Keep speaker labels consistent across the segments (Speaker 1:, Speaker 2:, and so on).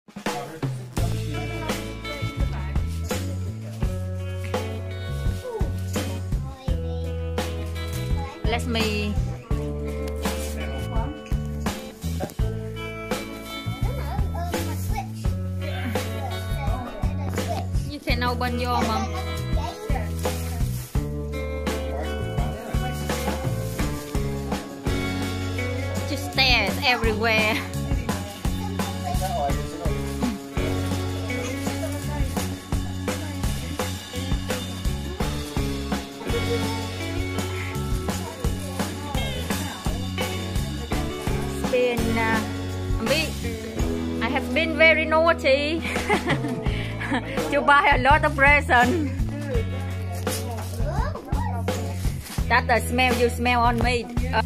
Speaker 1: Let me. You can open your mom. Just stairs everywhere. I have been very naughty to buy a lot of presents. That's the smell you smell on me.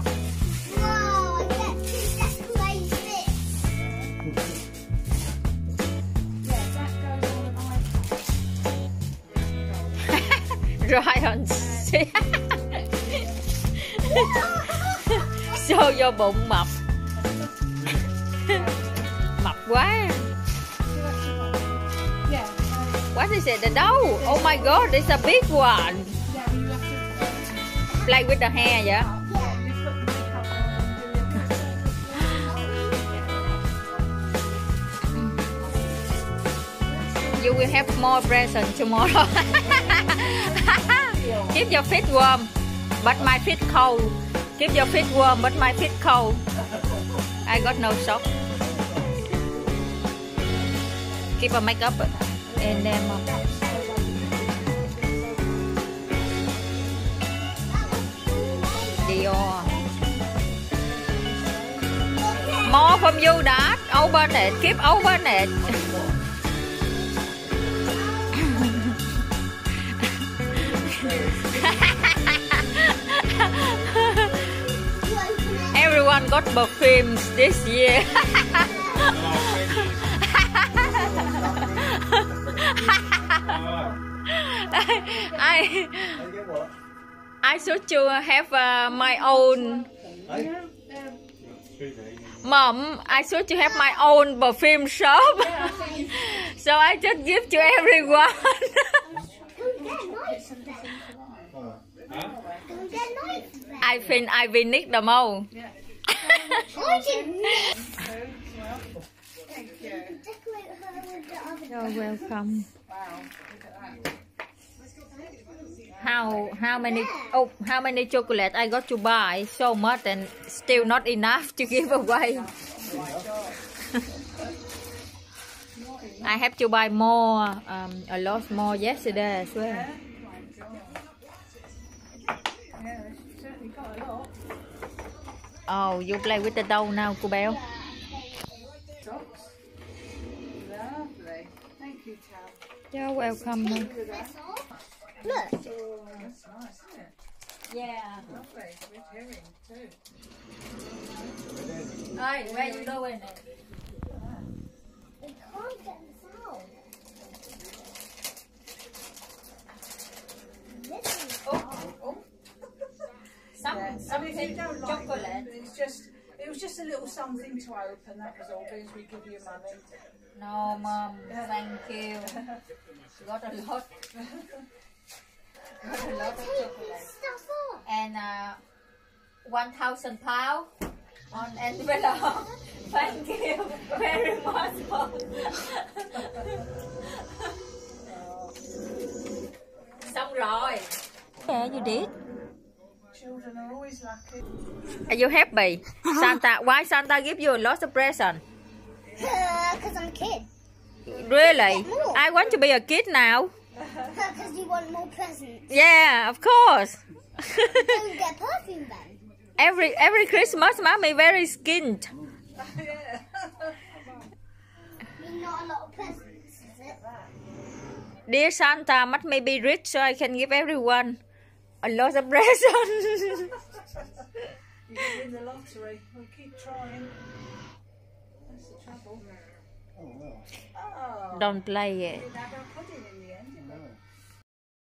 Speaker 1: Ryan, show vô bụng mập. Mập quá. What is it? The dough? Oh my god, it's a big one. Play with the hair, yeah? You will have more presents tomorrow. Keep your feet warm, but my feet cold. Keep your feet warm, but my feet cold. I got no sock. Keep a makeup and then Dior. More from you, Dad. Open it. Keep open it. Everyone got perfumes this year. I should to have my own. Mom, I should to have my own perfume shop. So I just give to everyone. I think I will need them all. You're welcome. How many chocolate I got to buy? So much and still not enough to give away. I have to buy more, a lot more yesterday as well. Oh, you play with the dough now, cô Béo.
Speaker 2: Lovely. Thank you, Tal.
Speaker 1: You're welcome.
Speaker 2: Look.
Speaker 3: Look.
Speaker 2: That's nice, isn't it?
Speaker 1: Yeah.
Speaker 2: Lovely. With herring too.
Speaker 1: Hey, where you going?
Speaker 3: We can't get this out.
Speaker 1: Something chocolate.
Speaker 2: It was just a little something to open. That was all. Because we give you money.
Speaker 1: No, Mom. Thank you. Got a lot. Got a lot of chocolate. And 1,000 pounds on envelope. Thank you very much, Mom. Xong rồi. Yeah, you did.
Speaker 2: Children are always lucky.
Speaker 1: Are you happy? Santa, why Santa give you a lot of present?
Speaker 3: Because I'm a kid.
Speaker 1: Really? I want to be a kid now.
Speaker 3: Because you want more presents.
Speaker 1: Yeah, of course.
Speaker 3: Don't get perfume then.
Speaker 1: Every Christmas, Mommy very skinned.
Speaker 3: Not a lot of presents, is it?
Speaker 1: Dear Santa, must me be rich so I can give everyone a lot of presents.
Speaker 2: You can win the lottery. We'll keep trying. That's the trouble.
Speaker 4: Oh, well.
Speaker 2: Oh.
Speaker 1: Don't play it.
Speaker 2: Didn't have our pudding in